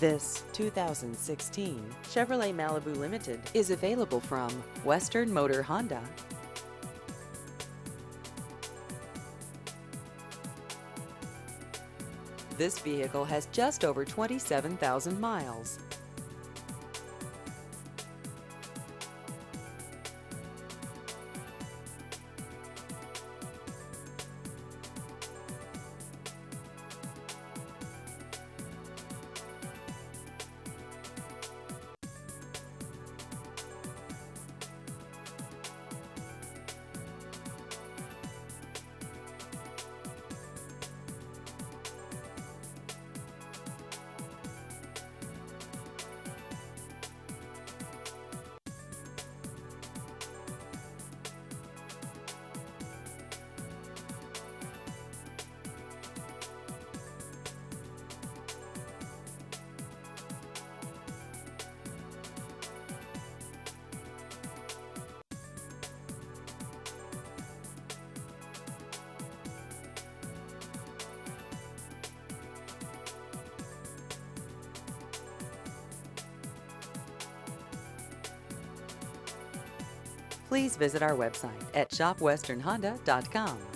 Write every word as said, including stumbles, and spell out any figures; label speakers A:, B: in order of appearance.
A: This two thousand sixteen Chevrolet Malibu Limited is available from Western Motor Honda. This vehicle has just over twenty-seven thousand miles. Please visit our website at shop western honda dot com.